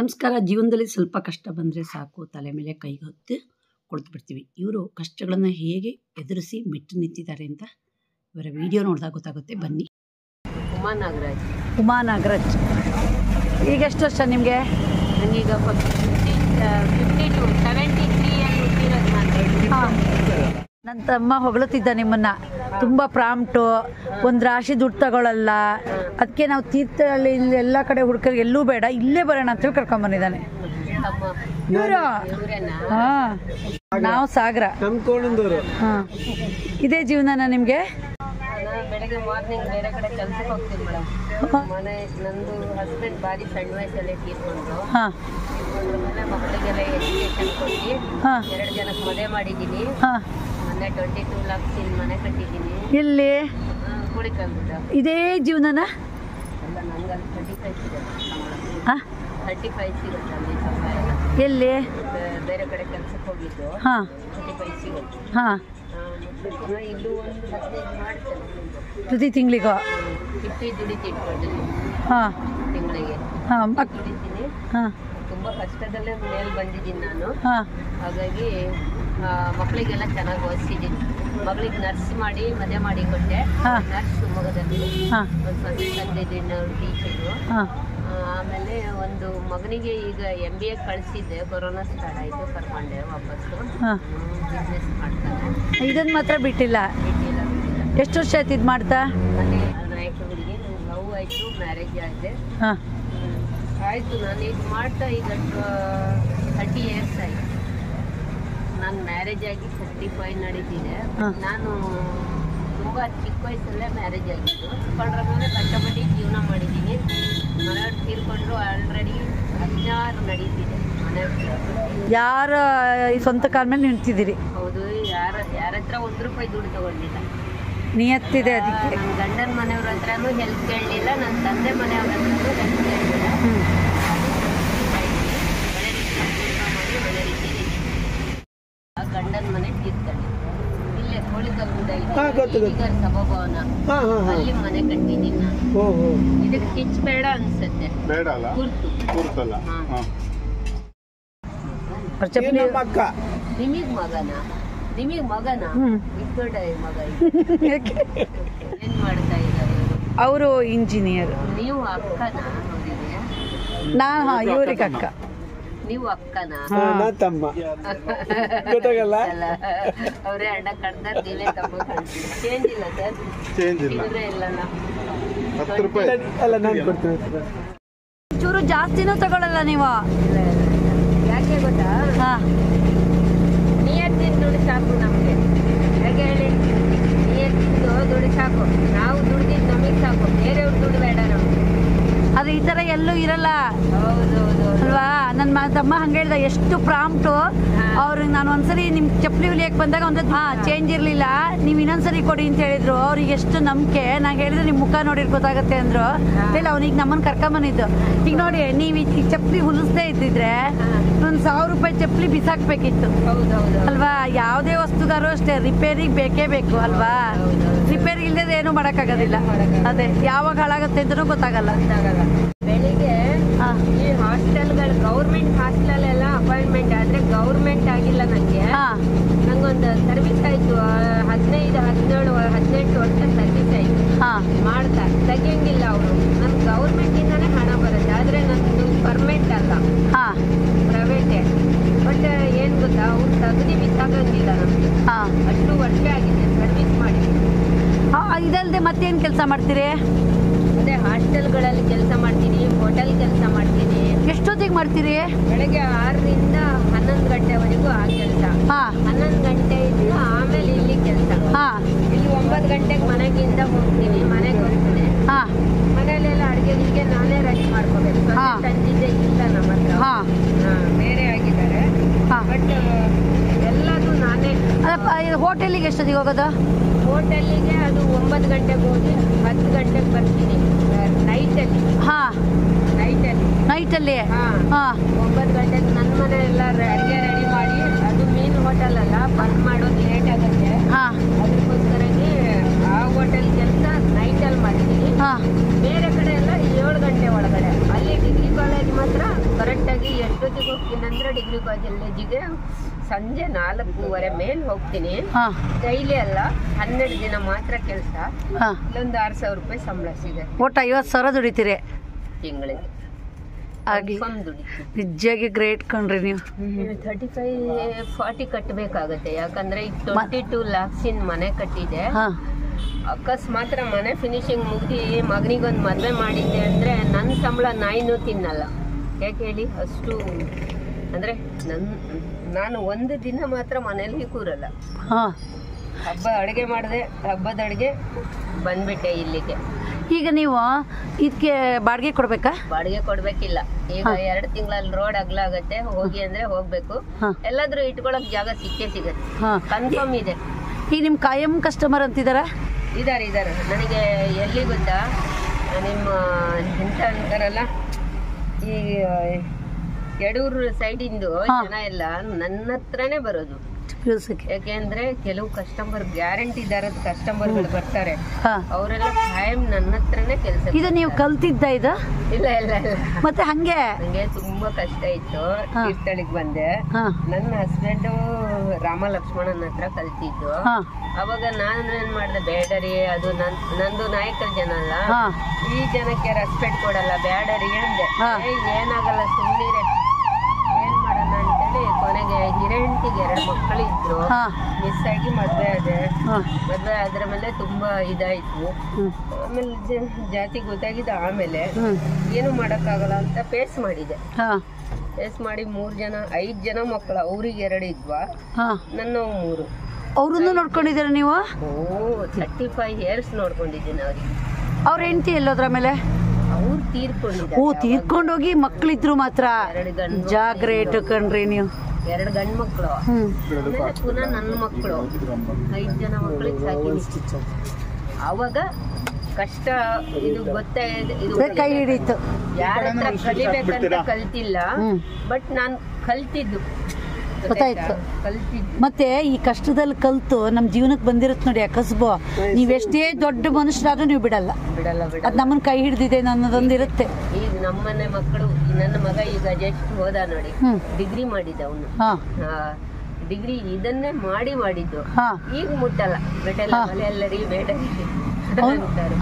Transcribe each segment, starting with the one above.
ನಮಸ್ಕಾರ. ಜೀವನದಲ್ಲಿ ಸ್ವಲ್ಪ ಕಷ್ಟ ಬಂದರೆ ಸಾಕು, ತಲೆ ಮೇಲೆ ಕೈಗೆ ಹೊತ್ತು ಕುಳಿತು ಬಿಡ್ತೀವಿ. ಇವರು ಕಷ್ಟಗಳನ್ನು ಹೇಗೆ ಎದುರಿಸಿ ಮೆಟ್ಟು ನಿಂತಿದ್ದಾರೆ ಅಂತ ಇವರ ವಿಡಿಯೋ ನೋಡಿದಾಗ ಗೊತ್ತಾಗುತ್ತೆ. ಬನ್ನಿ. ಉಮಾ ನಾಗರಾಜ್. ಈಗ ಎಷ್ಟು ವರ್ಷ ನಿಮಗೆ? ನನಗೀಗ 72 ನನ್ನ ತಮ್ಮ ಹೊಗಳುತ್ತಿದ್ದ ನಿಮ್ಮನ್ನು, ತುಂಬ ಪ್ರಾಂಪ್ಟು, ಒಂದು ರಾಶಿ ದುಡ್ಡು ತಗೊಳ್ಳಲ್ಲ, ಅದಕ್ಕೆ ನಾವು ತೀರ್ಥಹಳ್ಳಿ ಎಲ್ಲ ಕಡೆ ಹುಡುಕರು ಎಲ್ಲೂ ಬೇಡ, ಇಲ್ಲೇ ಬರೋಣ ಅಂತೇಳಿ ಕರ್ಕೊಂಬಂದಿದ್ದಾನೆ ಇವರು. ಹಾಂ, ನಾವು ಸಾಗರ. ಹಾಂ, ಇದೇ ಜೀವನನ ನಿಮಗೆ? ಬೆಳಗ್ಗೆ ಮಾರ್ನಿಂಗ್ ಬೇರೆ ಕಡೆ ಕೆಲಸಕ್ಕೆ ಹೋಗ್ತೀನಿ ಮೇಡಮ್. ಮನೆ ನಂದು ಹಸ್ಬೆಂಡ್ ಭಾರಿ ಸಣ್ಣ ವಯಸ್ಸಲ್ಲೇ ತೀರ್ಕೊಂಡ್ರು. ಆಮೇಲೆ ಮಕ್ಕಳಿಗೆಲ್ಲ ಎಜುಕೇಶನ್ ಕೊಟ್ಟು 2 ಜನಕ್ಕೆ ಮದುವೆ ಮಾಡಿದ್ದೀನಿ. ಮೊನ್ನೆ 22 lakhs ಮನೆ ಕಟ್ಟಿದ್ದೀನಿ. ಎಲ್ಲಿ? ಕುಳಿಕಲ್ದ. ಇದೇ ಜೀವನನ? ಅಲ್ಲ, ನಂಗೆ 35 ಸಿಗುತ್ತೆ. 35 ಸಿಗುತ್ತೆ ಅಲ್ಲಿ ಸಂಬಳ. ಎಲ್ಲಿ? ಬೇರೆ ಕಡೆ ಕೆಲಸಕ್ಕೆ ಹೋಗಿದ್ದು. 35 ಸಿಗುತ್ತೆ. ಹಾಂ, ಇಲ್ಲೂ ಒಂದು 15 ಮಾಡ್ತೇನೆ ಪ್ರತಿ ತಿಂಗಳಿಗೋ? 50 ದುಡಿತಿ ಇಟ್ಕೊಂಡಿದ್ದೀನಿ. ಹಾಂ, ತಿಂಗಳಿಗೆ. ಹಾಂ, ದುಡಿತೀನಿ. ಹಾಂ, ತುಂಬ ಕಷ್ಟದಲ್ಲೇ ಮೇಲೆ ಬಂದಿದ್ದೀನಿ ನಾನು. ಹಾಂ, ಹಾಗಾಗಿ ಮಕ್ಕಳಿಗೆಲ್ಲ ಚೆನ್ನಾಗಿ ಓದಿಸಿದ್ದೀನಿ. ಮಗಳಿಗೆ ನರ್ಸ್ ಮಾಡಿ ಮದುವೆ ಮಾಡಿ ಕೊಟ್ಟೆ. ನರ್ಸ್ ಶಿವಮೊಗ್ಗದಲ್ಲಿ ಒಂದು 15 ಟೀಚರು. ಆಮೇಲೆ ಒಂದು ಮಗನಿಗೆ ಈಗ MBA ಕಳಿಸಿದ್ದೆ. ಕೊರೋನಾ ಸ್ಟಾರ್ಟ್ ಆಯಿತು, ಕರ್ಕೊಂಡೆ ವಾಪಸ್ಸು. ಬಿಸ್ನೆಸ್ ಮಾಡ್ತಾನೆ. ಇದನ್ನು ಮಾತ್ರ ಬಿಟ್ಟಿಲ್ಲ? ಬಿಟ್ಟಿಲ್ಲ. ಎಷ್ಟು ವರ್ಷ ಆಯ್ತು ಇದು ಮಾಡ್ತಾ? ನಾಯಕರಿಗೆ ಲವ್ ಆಯಿತು, ಮ್ಯಾರೇಜ್ ಆಗಿದೆ. ಹಾಂ, ಆಯಿತು. ನಾನು ಈಗ ಮಾಡ್ತಾ ಈಗ 30 years ಆಯಿತು. ನಾನು ಮ್ಯಾರೇಜ್ ಆಗಿ 35 ನಡೀತಿದೆ. ನಾನು ತುಂಬ ಚಿಕ್ಕ ವಯಸ್ಸಲ್ಲೇ ಮ್ಯಾರೇಜ್ ಆಗಿದ್ದು. ಕೊಂಡ್ರ ಮೇಲೆ ಕಷ್ಟಪಟ್ಟು ಜೀವನ ಮಾಡಿದ್ದೀನಿ. ಮನೆಯವ್ರು ತೀರ್ಕೊಂಡ್ರು. ಆಲ್ರೆಡಿ 16 ನಡೀತಿದೆ ಮನೆಯವ್ರು. ಯಾರ ಈ ಸ್ವಂತ ಕಾಲ ಮೇಲೆ ನಿಂತಿದ್ದೀರಿ? ಹೌದು. ಯಾರ ಹತ್ರ 1 ರೂಪಾಯಿ ದುಡ್ಡು ತಗೊಂಡಿಲ್ಲ. ನಿಯತ್ತಿದೆ ಅದಕ್ಕೆ. ನನ್ನ ಗಂಡನ ಮನೆಯವ್ರ ಹತ್ರನೂ ಹೆಲ್ಪ್ ಕೇಳಲಿಲ್ಲ, ನನ್ನ ತಂದೆ ಮನೆಯವ್ರ ಹತ್ರನೂ ಹೆಲ್ಪ್ ಕೇಳಲಿಲ್ಲ. ಒಳ್ಳೆ ರೀತಿ ಆ ಗಂಡನ ಮನೆ ತೀರ್ಥಹಳ್ಳಿ, ಇಲ್ಲೇ ಕೋಳಿಕಲ್ದ ಸಭಾಭವನ, ಅಲ್ಲಿ ಮನೆ ಕಟ್ಟಿದ್ದೀನಿ ನಾನು. ಇದಕ್ಕೆ ಕಿಚ್ ಬೇಡ ಅನ್ಸುತ್ತೆ. ನಿಮಗ್ ಮಗನ ಇದ್ದೊಡ್ಡ ಮಗ ಏನ್ ಮಾಡ್ತಾ ಇದ್ದಾರೆ? ಅವರು ಇಂಜಿನಿಯರ್. ನೀವು ಅಕ್ಕನ ಅವರಿಗೆ? ನಾನು ಇವ್ರಿಗೆ ಅಕ್ಕ. ನೀವು ಅಕ್ಕನ? ತಮ್ಮ ಗೊತ್ತಾಗಲ್ಲ. ಅವರೇ ಅಣ್ಣ ಕಡ್ದಾರ, ನೀವೇ ತಮ್ಮ ಕಳ್ತೀವಿ. ಚೇಂಜ್ ಇಲ್ಲ ಸರ್? ಚೇಂಜ್ ಇಲ್ಲ. ಇಲ್ಲಲ್ಲ. 10 ರೂಪಾಯಿ ಅಲ್ಲ, ನಾನು ಕೊಡ್ತೀನಿ. ಚೂರು ಜಾಸ್ತಿನೂ ತಗೊಳ್ಳಲ್ಲ ನೀವು? ಯಾಕೆ ಗೊತ್ತಾ? ನಿಯತ್ತಿನ ದುಡ್ಡು ಸಾಕು ನಮಗೆ. ಹೇಗೆ ಹೇಳಿ? ನಿಯತ್ತಿಂದು ದುಡ್ಡು ಸಾಕು. ನಾವು ದುಡ್ದಿದ್ದು ನಮಗೆ ಸಾಕು, ಬೇರೆಯವ್ರ ದುಡ್ಡು ಬೇಡ ನಮ್ಗೆ. ಅದು ಈ ಥರ ಎಲ್ಲೂ ಇರಲ್ಲ. ಹೌದೌದು ಅಲ್ವಾ? ನನ್ನ ತಮ್ಮ ಹಂಗೆ ಹೇಳ್ದ, ಎಷ್ಟು ಪ್ರಾಂಪ್ಟು. ಅವ್ರಿಗೆ ನಾನು ಒಂದ್ಸರಿ ನಿಮ್ಮ ಚಪ್ಪಲಿ ಹೊಲಿಯಕ್ಕೆ ಬಂದಾಗ ಒಂದು ಚೇಂಜ್ ಇರಲಿಲ್ಲ, ನೀವು ಇನ್ನೊಂದ್ಸರಿ ಕೊಡಿ ಅಂತ ಹೇಳಿದ್ರು. ಅವ್ರಿಗೆ ಎಷ್ಟು ನಂಬಿಕೆ. ನಾನು ಹೇಳಿದ್ರೆ ನಿಮ್ಮ ಮುಖ ನೋಡಿ ಗೊತ್ತಾಗುತ್ತೆ ಅಂದರು. ಇಲ್ಲ, ಅವ್ನಿಗೆ ನಮ್ಮನ್ನು ಕರ್ಕೊಂಬಂದಿದ್ದು. ಈಗ ನೋಡಿ, ನೀವು ಈ ಚಪ್ಪಲಿ ಹೊಲಿಸ್ದೇ ಇದ್ದಿದ್ರೆ ಒಂದು 1000 ರೂಪಾಯಿ ಚಪ್ಪಲಿ ಬಿಸಾಕ್ಬೇಕಿತ್ತು. ಅಲ್ವಾ? ಯಾವುದೇ ವಸ್ತುಗಾರು ಅಷ್ಟೇ, ರಿಪೇರಿಗೆ ಬೇಕೇ ಬೇಕು ಅಲ್ವಾ? ರಿಪೇರಿ ಇಲ್ಲದೆ ಏನೂ ಮಾಡೋಕ್ಕಾಗೋದಿಲ್ಲ. ಅದೇ ಯಾವಾಗ ಹಾಳಾಗುತ್ತೆ ಅಂತಲೂ ಗೊತ್ತಾಗಲ್ಲ. ಬೆಳಿಗ್ಗೆ ಈ ಹಾಸ್ಟೆಲ್ಗಳು, ಗೌರ್ಮೆಂಟ್ ಹಾಸ್ಟೆಲೆಲ್ಲ ಅಪಾಯಿಂಟ್ಮೆಂಟ್ ಆದ್ರೆ ಗೌರ್ಮೆಂಟ್ ಆಗಿಲ್ಲ. ನಂಗೊಂದು ಸರ್ವಿಸ್ ಆಯ್ತು. 15, 17, 18 ವರ್ಷ ಸರ್ವಿಸ್ ಆಯ್ತು. ಮಾಡ್ತಾ ತೆಗಿಯಂಗಿಲ್ಲ ಅವರು. ನನ್ ಗೌರ್ಮೆಂಟ್ ಇಂದಾನೆ ಹಣ ಬರುತ್ತೆ, ಆದ್ರೆ ನಂದು ಪರ್ಮನೆಂಟ್ ಅಲ್ಲ, ಪ್ರೈವೇಟೇ. ಬಟ್ ಏನ್ ಗೊತ್ತಾ, ಅವ್ರು ತೆಗ್ದು ಬಿಸಾಕಂಗಿಲ್ಲ ನಮ್ಗೆ. ಅಷ್ಟು ವರ್ಷ ಆಗಿದೆ ಸರ್ವಿಸ್ ಮಾಡಿ. ಇದಲ್ಲದೆ ಮತ್ತೇನು ಕೆಲಸ ಮಾಡ್ತೀರಿ? ಅದೇ ಹಾಸ್ಟೆಲ್ಗಳಲ್ಲಿ ಕೆಲಸ ಮಾಡ್ತೀನಿ, ಹೋಟೆಲ್ ಕೆಲಸ ಮಾಡ್ತೀನಿ. ಎಷ್ಟೊತ್ತಿಗೆ ಮಾಡ್ತೀರಿ? ಬೆಳಗ್ಗೆ 6 ರಿಂದ 11 ಗಂಟೆವರೆಗೂ ಆ ಕೆಲಸ. 11 ಗಂಟೆಯಿಂದ ಆಮೇಲೆ ಇಲ್ಲಿ ಕೆಲಸ. ಇಲ್ಲಿ 9 ಗಂಟೆಗೆ ಮನೆಗಿಂದ ಹೋಗ್ತೀನಿ, ಮನೆಗೆ ಹೋಗ್ತೀನಿ. ಮನೆಯಲ್ಲೆಲ್ಲ ಅಡುಗೆ ನಾನೇ ರೆಡಿ ಮಾಡ್ಕೋಬೇಕು. ಸಂಜೆ ಇಲ್ಲ ನಮ್ಮ ಹತ್ರ, ಬೇರೆ ಆಗಿದ್ದಾರೆ. ಬಟ್ ಎಲ್ಲದು ನಾನೇ. ಹೋಟೆಲಿಗೆ ಎಷ್ಟೊತ್ತಿಗೆ ಹೋಗೋದು? ಹೋಟೆಲ್ಲಿಗೆ ಅದು 9 ಗಂಟೆಗೆ ಹೋಗಿ 10 ಗಂಟೆಗೆ ಬರ್ತೀನಿ. ನೈಟಲ್ಲಿ. ನೈಟಲ್ಲಿ 9 ಗಂಟೆಗೆ ನನ್ನ ಮನೆ ಎಲ್ಲ ಅಡುಗೆ ರೆಡಿ ಮಾಡಿ. ಅದು ಮೀನು ಹೋಟೆಲ್ ಅಲ್ಲ, ಬಂದ್ ಮಾಡೋದು ಲೇಟ್ ಆಗುತ್ತೆ. ಅದಕ್ಕೋಸ್ಕರನೇ ಆ ಹೋಟೆಲ್ ಕೆಲಸ ನೈಟಲ್ಲಿ ಮಾಡಿದ್ದೀನಿ. ಬೇರೆ ಕಡೆ ಎಲ್ಲ 7 ಗಂಟೆ ಒಳಗಡೆ. ಅಲ್ಲಿ ಡಿಗ್ರಿ ಕಾಲೇಜ್ ಮಾತ್ರ ಕರೆಕ್ಟಾಗಿ ಪಬ್ಲಿಕ್ ಕಾಲೇಜಿಗೆ ಸಂಜೆ 4:30 ಮೇಲೆ ಹೋಗ್ತೀನಿ. ಹಾ ಡೈಲಿ ಅಲ್ಲ, 12 ದಿನ ಮಾತ್ರ ಕೆಲಸ. ಹಾ ಇಲ್ಲೊಂದು 6,000 ರೂಪಾಯಿ ಸಂಬಳ ಸಿಗುತ್ತೆ ಒಟ್ಟು 50,000 ದುಡಿತೀರಿ ತಿಂಗಳಿಗೆ. ಆಗಿ ದುಡಿತೀನಿ. ನಿಜವಾಗಿ ಗ್ರೇಟ್ ಕಣ್ರಿ ನೀವು. 35-40 ಕಟ್ಟಬೇಕಾಗತ್ತೆ. ಯಾಕಂದ್ರೆ ಈಗ 22 lakhs ಮನೆ ಕಟ್ಟಿದೆ. ಹಾ ಅಕಸ್ಮಾತ್ ಮನೆ ಫಿನಿಶಿಂಗ್ ಮುಗ್ದಿ ಮಗನಿಗೊಂದು ಮದುವೆ ಮಾಡಿದ್ದೆ ಅಂದ್ರೆ ನನ್ನ ಸಂಬಳ ನಾಯಿನೂ ತಿನ್ನಲ್ಲ. ಯಾಕೆ ಹೇಳಿ? ಅಷ್ಟು ಅಂದ್ರೆ ನಾನು ಒಂದು ದಿನ ಮಾತ್ರ ಮನೇಲಿ ಕೂರಲ್ಲ. ಹಾ ಹಬ್ಬ ಅಡುಗೆ ಮಾಡಿದೆ, ಹಬ್ಬದ ಅಡುಗೆ ಬಂದ್ಬಿಟ್ಟೆ ಇಲ್ಲಿಗೆ. ಈಗ ನೀವು ಇದಕ್ಕೆ ಬಾಡಿಗೆ ಕೊಡ್ಬೇಕಾ? ಬಾಡಿಗೆ ಕೊಡ್ಬೇಕಿಲ್ಲ. ಈಗ 2 ತಿಂಗಳಲ್ಲಿ ರೋಡ್ ಅಗಲಾಗತ್ತೆ, ಹೋಗಿ ಅಂದ್ರೆ ಹೋಗ್ಬೇಕು. ಎಲ್ಲಾದ್ರೂ ಇಟ್ಕೊಳಕ್ ಜಾಗ ಸಿಗತ್ತೆ, ಕನ್ಫರ್ಮ್ ಇದೆ. ಈಗ ನಿಮ್ ಕಾಯಂ ಕಸ್ಟಮರ್ ಅಂತಿದಾರ? ಇದಾರೆ. ನನಗೆ ಎಲ್ಲಿ ಗೊತ್ತಾ, ನಿಮ್ಮ ಎಂತ ಅಂತಾರಲ್ಲ, ಈ ಯಡೂರು ಸೈಡಿಂದು ಜನ ಎಲ್ಲ ನನ್ನ ಹತ್ರನೇ ಬರೋದು. ಯಾಕೆಂದ್ರೆ ಕೆಲವು ಕಸ್ಟಮರ್ ಗ್ಯಾರಂಟಿದಾರದ ಕಸ್ಟಮರ್ಗಳು ಬರ್ತಾರೆ, ಅವರೆಲ್ಲ ಖಾಯಂ ನನ್ನ ಹತ್ರನೇ ಕೆಲಸ. ಇದು ನೀವು ಕಲ್ತಿದ್ದ? ಇಲ್ಲ ಮತ್ತೆ ಹಂಗೆ ತುಂಬಾ ಕಷ್ಟ ಇತ್ತು. ತೀರ್ಥಳಿಗೆ ಬಂದೆ. ನನ್ನ ಹಸ್ಬೆಂಡ್ ರಾಮ ಲಕ್ಷ್ಮಣನ ಹತ್ರ ಕಲ್ತಿದ್ದು. ಅವಾಗ ನಾನು ಏನ್ ಮಾಡ್ದೆ, ಬೇಡರಿ, ಅದು ನಂದು ನಾಯಕರ ಜನ ಅಲ್ಲ, ಈ ಜನಕ್ಕೆ ರೆಸ್ಪೆಕ್ಟ್ ಕೊಡಲ್ಲ, ಬೇಡರಿ ಅಂದೆ. ಏನಾಗಲ್ಲ, ಸುಮ್ಮನಿರೆ, ಏನ್ ಮಾಡೋಣ ಅಂತೇಳಿ ಕೊನೆಗೆ ಹಿರೇಂಟಿಗೆ 2 ಮಕ್ಕಳಿದ್ರು. ಮಿಸ್ ಆಗಿ ಮದ್ವೆ ಆದ್ರ ಮೇಲೆ ತುಂಬಾ ಇದಾಯ್ತು. ಆಮೇಲೆ ಜಾತಿ ಗೊತ್ತಾಗಿದ್ದ. ಆಮೇಲೆ ಏನು ಮಾಡಕ್ಕಾಗಲ್ಲ ಅಂತ ಫೇಸ್ ಮಾಡಿದೆ. ಫೇಸ್ ಮಾಡಿ 5 ಜನ ಮಕ್ಕಳು, ಅವ್ರಿಗೆ 2 ಇದ್ವಾ, ನನ್ನ 3. ಅವ್ರನ್ನು ನೋಡ್ಕೊಂಡಿದ್ದೀರ ನೀವು? 35 years ನೋಡ್ಕೊಂಡಿದ್ದೀನಿ ಅವ್ರಿಗೆ. ಅವ್ರ ಹೆಂಡತಿ ಎಲ್ಲೋದ್ರ ಮೇಲೆ? ಅವ್ರು ತೀರ್ಕೊಂಡಿದ್ದಾರೆ. ತೀರ್ಕೊಂಡೋಗಿ ಮಕ್ಳಿದ್ರು ಮಾತ್ರ. ಜಾಗ್ರೇಟ್ ಕಣ್ರಿ ನೀವು. 2 ಗಂಡು ಮಕ್ಕಳು, ಪುನಃ ನನ್ನ ಮಕ್ಕಳು, 5 ಜನ ಮಕ್ಕಳಿಗೆ ಸಾಕಿ. ಅವಾಗ ಕಷ್ಟ ಇದು ಕೈ ಹಿಡೀತು. ಯಾರ ಹತ್ರ ಕಲಿಬೇಕಂತ ಕಲ್ತಿಲ್ಲ, ಬಟ್ ನಾನು ಕಲ್ತಿದ್ದು ಗೊತ್ತಾಯ್ತು. ಮತ್ತೆ ಈ ಕಷ್ಟದಲ್ಲಿ ಕಲ್ತು ನಮ್ ಜೀವನಕ್ಕೆ ಬಂದಿರುತ್ತೆ ನೋಡಿ ಆ ಕಸಬು. ನೀವೆಷ್ಟೇ ದೊಡ್ಡ ಮನುಷ್ಯರಾದ್ರೂ ನೀವು ಬಿಡಲ್ಲ. ಅದ್ ನಮ್ಮನ್ನ ಕೈ ಹಿಡ್ದಿದೆ ಅನ್ನೋದೊಂದಿರುತ್ತೆ. ಈಗ ನಮ್ಮನೆ ಮಕ್ಕಳು, ನನ್ನ ಮಗ ಈಗ ಜಸ್ಟ್ ಹೋದ ನೋಡಿ, ಡಿಗ್ರಿ ಮಾಡಿದ ಅವನು. ಡಿಗ್ರಿ ಇದನ್ನೇ ಮಾಡಿದ್ದು. ಈಗ ಮುಟ್ಟಲ್ಲ, ಬಿಡಲ್ಲ, ಮನೆಯಲ್ಲರಿ ಬೇಡರಿ ಅಂತಾರೆ.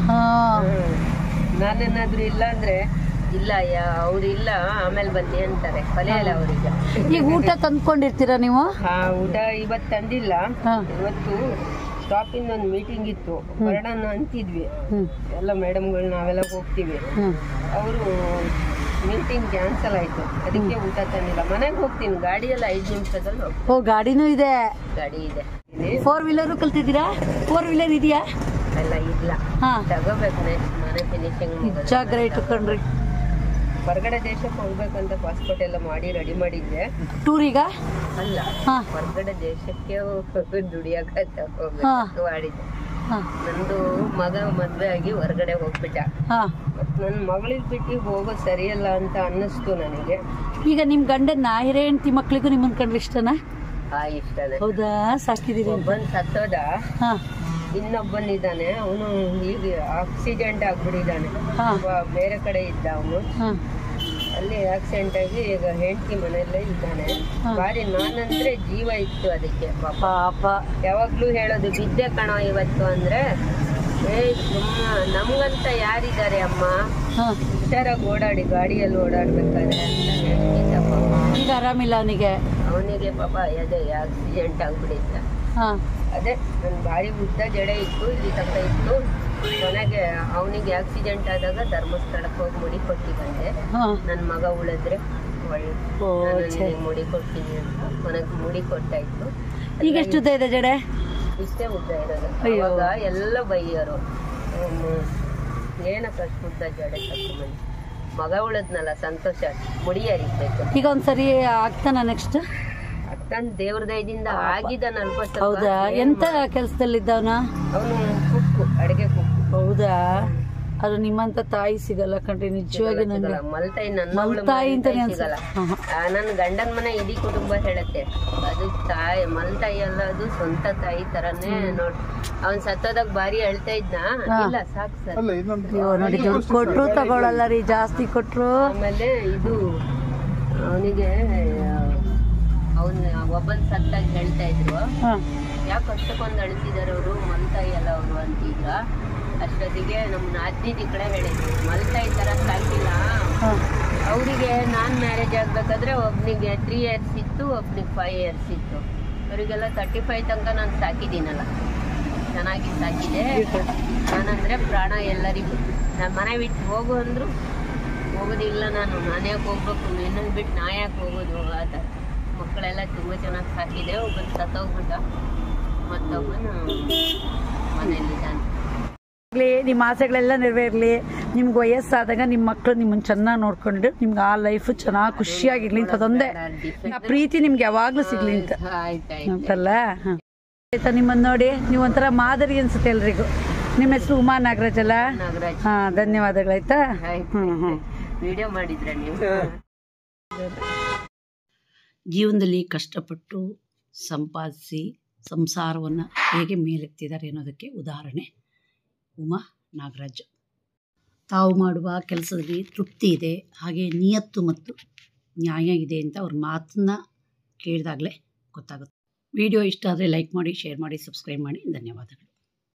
ನಾನೇನಾದ್ರೂ ಇಲ್ಲ ಅಂದ್ರೆ ಇಲ್ಲ, ಅವ್ರಿಲ್ಲ, ಆಮೇಲೆ ಬನ್ನಿ ಅಂತಾರೆ, ಕಲಿಯಲ್ಲ ಅವ್ರಿಗೆ. ಈಗ ಊಟ ತಂದ್ಕೊಂಡಿರ್ತೀರಾ ನೀವು? ಊಟ ಇವತ್ತು ತಂದಿಲ್ಲ. ಇವತ್ತು ಸ್ಟಾಪಿಂದ ಒಂದು ಮೀಟಿಂಗ್ ಇತ್ತು, ಹೊರಡೋಣ ಅಂತಿದ್ವಿ ಎಲ್ಲ ಮೇಡಮ್ಗಳು, ನಾವೆಲ್ಲ ಹೋಗ್ತೀವಿ. ಅವರು ಮೀಟಿಂಗ್ ಕ್ಯಾನ್ಸಲ್ ಆಯ್ತು, ಅದಕ್ಕೆ ಊಟ ತಂದಿಲ್ಲ. ಮನೆಗೆ ಹೋಗ್ತೀನಿ, ಗಾಡಿಯೆಲ್ಲ 5 ನಿಮಿಷದಲ್ಲಿ ಹೋಗ್ತೀನಿ. ಗಾಡಿನೂ ಇದೆ? ಗಾಡಿ ಇದೆ. 4 ವೀಲರ್ ಕಲ್ತಿದ್ದೀರಾ? 4 ವೀಲರ್ ಇದೆಯಾ? ಎಲ್ಲ ಇಲ್ಲ, ತಗೋಬೇಕು ನೆಕ್ಸ್ಟ್ ಮನೆ ಫಿನಿಶಿಂಗ್. ನಿಜ ಗ್ರೇಟ್ ಕಣ್ರಿ. ಹೊರಗಡೆ ದೇಶಕ್ಕೆ ಹೋಗ್ಬೇಕಂತ ಪಾಸ್ಪೋರ್ಟ್ ಎಲ್ಲ ಮಾಡಿ ರೆಡಿ ಮಾಡಿದ್ದೆ. ಟೂರಿಗ ಅಲ್ಲ, ಹೊರಗಡೆ ದೇಶಕ್ಕೆ ದುಡಿಯಕಂತ ಹೋಗ್ಬೇಕು ಮಾಡಿದ್ದೆ. ನಂದು ಮಗ ಮದ್ವೆ ಆಗಿ ಹೊರಗಡೆ ಹೋಗ್ಬಿಟ್ಟ. ನನ್ನ ಮಗಳಿಗೆ ಬಿಟ್ಟು ಹೋಗೋದು ಸರಿಯಲ್ಲ ಅಂತ ಅನ್ನಿಸ್ತು ನನಗೆ. ಈಗ ನಿಮ್ ಗಂಡನ ಹಿರೇ ಹೆಂಡತಿ ಮಕ್ಳಿಗೂ ನಿಮ್ಮನ್ ಕಂಡ್ರೆ ಇಷ್ಟನಾ? ಇಷ್ಟನೇ. ಹೌದಾ? ಸಾಕಿದೀರಿ? ಒಬ್ಬನ್ ಸತ್ತೋದ, ಇನ್ನೊಬ್ಬನಿದ್ದಾನೆ. ಅವನು ಈಗ ಆಕ್ಸಿಡೆಂಟ್ ಆಗ್ಬಿಟ್ಟಿದ್ದಾನೆ. ಬೇರೆ ಕಡೆ ಇದ್ದ ಅವನು, ಅಲ್ಲಿ ಆಕ್ಸಿಡೆಂಟ್ ಆಗಿ ಈಗ ಹೆಂಡತಿ ಮನೆಯಲ್ಲೇ ಇದ್ದಾನೆ. ಬಾರಿ ನಾನಂದ್ರೆ ಜೀವ ಇತ್ತು ಅದಕ್ಕೆ ಪಾಪ. ಯಾವಾಗ್ಲೂ ಹೇಳೋದು, ಬಿದ್ದೆ ಕಣೋ ಇವತ್ತು ಅಂದ್ರೆ, ನಮ್ಗಂತ ಯಾರಿದ್ದಾರೆ ಅಮ್ಮ, ಹುಷಾರಾಗಿ ಓಡಾಡಿ, ಗಾಡಿಯಲ್ಲಿ ಓಡಾಡ್ಬೇಕಾದ್ರೆ ಅಂತ ಹೇಳ್ತಿದ್ದ ಪಾಪ. ಈಗ ಆರಾಮಿಲ್ಲ ಅವನಿಗೆ ಪಾಪ. ಅದೇ ಆಕ್ಸಿಡೆಂಟ್ ಆಗ್ಬಿಟ್ಟಿದ್ದ. ಅದೇ ನನ್ ಭಾರಿ ಉದ್ದ ಜಡೆ ಇತ್ತು, ಇಲ್ಲಿ ತನಕ ಇತ್ತು. ಕೊನೆಗೆ ಅವನಿಗೆ ಆಕ್ಸಿಡೆಂಟ್ ಆದಾಗ ಧರ್ಮಸ್ಥಳಕ್ಕೆ ಹೋಗಿ ಮುಡಿ ಕೊಟ್ಟಿ ಬಂದೆ. ನನ್ ಮಗ ಉಳಿದ್ರೆ ಒಳ್ಳೆ ಮುಡಿ ಕೊಡ್ತೀನಿ ಅಂತ ಕೊನೆಗೆ ಮುಡಿ ಕೊಟ್ಟಾಯ್ತು. ಈಗ ಎಷ್ಟು ಉದ್ದ ಇದೆ ಜಡೆ? ಇಷ್ಟೇ ಉದ್ದ ಇರೋದು. ಇವಾಗ ಎಲ್ಲ ಬೈಯೋರು, ಏನಕ್ಕ ಅಷ್ಟು ಉದ್ದ ಜಡೆ ತಕೊಂಡ್ಬಂದು. ಮಗ ಉಳಿದ್ನಲ್ಲ, ಸಂತೋಷ, ಮುಡಿ ಹರಿಬೇಕು. ಈಗ ಒಂದ್ಸರಿ ಆಗ್ತಾನ ನೆಕ್ಸ್ಟ್? ದೇವ್ರ ದಯದಿಂದ ಆಗಿದ್ದಾನ. ಹೌದಾ? ಎಂತ ಕೆಲ್ಸದಲ್ಲಿದ್ದವನ ಅವನು? ಕುಕ್ಕು, ಅಡಿಗೆ ಕುಕ್ಕು. ಹೌದಾ? ಅದು ನಿಮ್ಮಂತ ತಾಯಿ ಸಿಗಲ್ಲ ಕಣ್ರಿ, ನಿಜವಾಗಿ. ಮಲ್ತಾಯಿ, ಮಲ್ತಾಯಿ ಅಂತಾನೆ ಸಿಗಲ್ಲ. ನನ್ನ ಗಂಡನ ಮನೆ ಇಡೀ ಕುಟುಂಬ ಹೇಳತ್ತೆ, ಅದು ತಾಯಿ ಮಲ್ತಾಯಿ ಅಲ್ಲ, ಅದು ಸ್ವಂತ ತಾಯಿ ತರನೇ. ನೋಡ್, ಅವನ್ ಸತ್ತೋದಾಗ ಬಾರಿ ಅಳ್ತಾ ಇದ್ನ. ಇಲ್ಲ ಸಾಕು ಸರ್ ನೋಡಿ, ದುಡ್ಡು ಕೊಟ್ರು ತಗೊಳಲ್ಲ ರೀ, ಜಾಸ್ತಿ ಕೊಟ್ರು. ಆಮೇಲೆ ಇದು ಅವನಿಗೆ ಅವನ್ ಒಬ್ಬನ್ ಸತ್ತಾಗ ಹೇಳ್ತಾ ಇದ್ರು ಹಾಂ ಯಾಕೆ ಅಷ್ಟಕ್ಕೊಂದು ಅಳ್ತಿದಾರೆ ಅವರು ಮಲ್ತಾಯಿ ಅಲ್ಲ ಅವರು ಅಂತಿದ್ರ. ಅಷ್ಟೊತ್ತಿಗೆ ನಮ್ಮ ನಾದ್ನಿದ್ ಈ ಕಡೆ ಹೇಳಿದ್ರು ಮಲ್ತಾಯಿ ಥರ ಸಾಕಿಲ್ಲ. ಹಾಂ ಅವರಿಗೆ ನಾನು ಮ್ಯಾರೇಜ್ ಆಗ್ಬೇಕಾದ್ರೆ ಒಬ್ನಿಗೆ 3 years ಇತ್ತು, ಒಬ್ನಿಗೆ 5 years ಇತ್ತು. ಅವರಿಗೆಲ್ಲ 35 ತನಕ ನಾನು ಸಾಕಿದ್ದೀನಲ್ಲ, ಚೆನ್ನಾಗಿ ಸಾಕಿದೆ. ನಾನಂದರೆ ಪ್ರಾಣ ಎಲ್ಲರಿಗೂ. ನಾನು ಮನೆ ಬಿಟ್ಟು ಹೋಗು ಅಂದರು ಹೋಗೋದಿಲ್ಲ, ನಾನು ಯಾಕೆ ಹೋಗ್ಬೇಕು, ಇನ್ನೊಂದು ಬಿಟ್ಟು ನಾ ಯಾಕೆ ಹೋಗೋದು ಆ ಥರ. ಮಕ್ಕಳೆಲ್ಲ ತುಂಬ ಚೆನ್ನಾಗಿ ಸಾಕಿದೆ. ಒಬ್ಬನ ಸತ್ತೋಗ್ಬಿಟ್ಟ, ಮತ್ತೊಬ್ಬನು ಮನೆಯಲ್ಲಿದ್ದಾನೆ. ನಿಮ್ಮ ಆಸೆಗಳೆಲ್ಲ ನೆರವೇರಲಿ. ನಿಮ್ಗೆ ವಯಸ್ಸಾದಾಗ ನಿಮ್ಮ ಮಕ್ಕಳು ನಿಮ್ಮನ್ನು ಚೆನ್ನಾಗಿ ನೋಡ್ಕೊಂಡು ನಿಮ್ಗೆ ಆ ಲೈಫು ಚೆನ್ನಾಗಿ ಖುಷಿಯಾಗಿರ್ಲಿ ಅಂತ ಅದೊಂದೇ ಆ ಪ್ರೀತಿ ನಿಮ್ಗೆ ಯಾವಾಗಲೂ ಸಿಗ್ಲಿ ಅಂತ ಅಂತಲ್ಲ. ಹಾಂ ಆಯ್ತಾ, ನಿಮ್ಮನ್ನು ನೋಡಿ ನೀವು ಒಂಥರ ಮಾದರಿ ಅನ್ಸುತ್ತೆ ಎಲ್ರಿಗೂ. ನಿಮ್ಮ ಹೆಸರು ಉಮಾ ನಾಗರಾಜ್ ಅಲ್ಲ? ಹಾಂ ಧನ್ಯವಾದಗಳಾಯ್ತಾ. ವಿಡಿಯೋ ಮಾಡಿದ್ರೆ ನೀವು ಜೀವನದಲ್ಲಿ ಕಷ್ಟಪಟ್ಟು ಸಂಪಾದಿಸಿ ಸಂಸಾರವನ್ನು ಹೇಗೆ ಮೇಲೆತ್ತಿದ್ದಾರೆ ಅನ್ನೋದಕ್ಕೆ ಉದಾಹರಣೆ ಉಮಾ ನಾಗರಾಜ್. ತಾವು ಮಾಡುವ ಕೆಲಸದಲ್ಲಿ ತೃಪ್ತಿ ಇದೆ, ಹಾಗೆ ನಿಯತ್ತು ಮತ್ತು ನ್ಯಾಯ ಇದೆ ಅಂತ ಅವ್ರ ಮಾತನ್ನ ಕೇಳಿದಾಗಲೇ ಗೊತ್ತಾಗುತ್ತೆ. ವಿಡಿಯೋ ಇಷ್ಟ ಆದರೆ ಲೈಕ್ ಮಾಡಿ, ಶೇರ್ ಮಾಡಿ, ಸಬ್ಸ್ಕ್ರೈಬ್ ಮಾಡಿ. ಧನ್ಯವಾದಗಳು.